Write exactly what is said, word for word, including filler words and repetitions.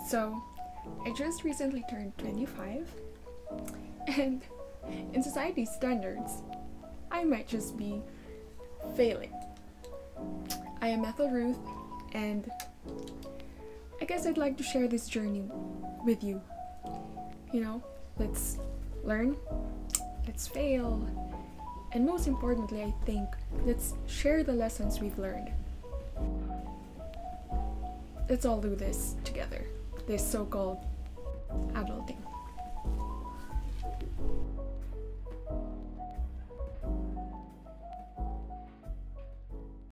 So, I just recently turned twenty-five, and in society's standards, I might just be failing. I am Ethel Ruth, and I guess I'd like to share this journey with you. You know, let's learn, let's fail, and most importantly, I think, let's share the lessons we've learned. Let's all do this together, this so-called adulting.